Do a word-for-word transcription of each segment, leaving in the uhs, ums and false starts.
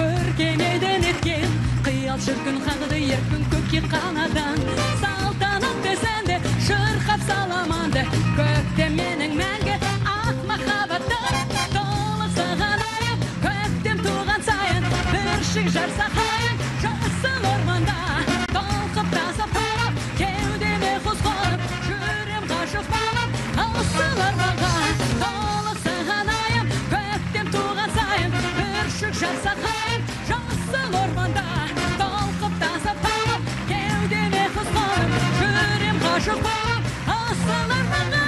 көркемейден еткен қиял шіркін қағды еркін көкке қанадан салтанат десенде шырқап саламанды көктем менің мәңгі ақ махаббаттың толық сағанайып көктем туған сайын бүршік жарса қайын жасыл орманда толқып тасып барып кеудеме қозғалып жүрем ғашық болып асыл арманға толық сағанайып көктем туған сайын бүршік жарса қайын жасыл орманда толқып тасып барып кеудеме қозғалып жүрем ғашық болып асыл арманға.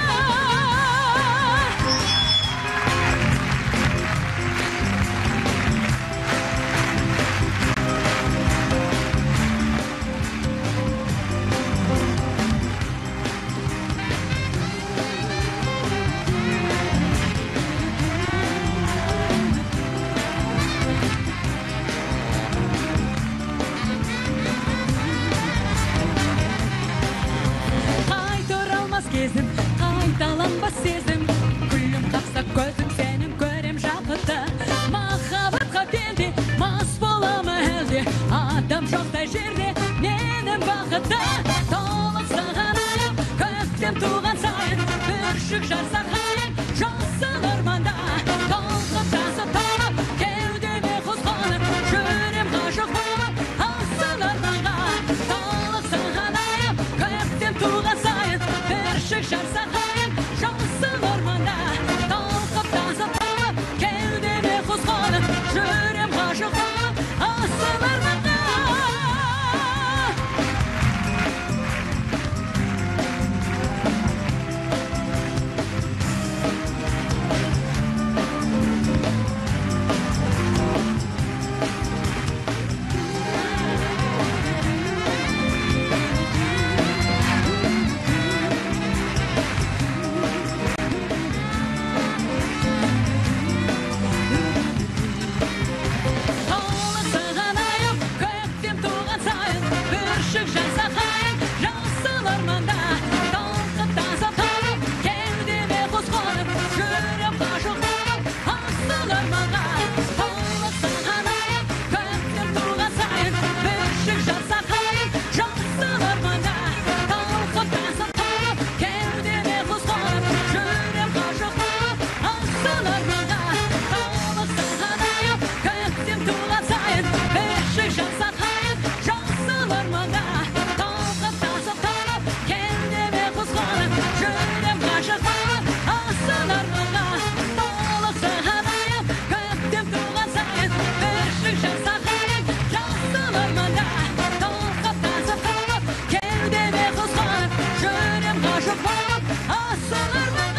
Кезім, қайталанбас сезім күлім қапса көзім сенің көрем жақыты махаббатқа пенде мас боламы әлде адам жоқтай жерде менің бақыты толық сағанайып көктем туған сайын бүршік жарса қайын жасыл орманда толқып тасып барып кеудеме қозғалып жүрем ғашық болып асыл арманға толық сағанайып көктем туған сайын бүршік жарса қайын жасыл орманда толқып тасып барып кеудеме қозғалып жүрем ғашық болып асыл арманға.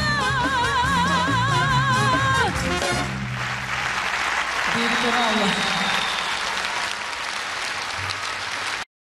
Birlikte Allah.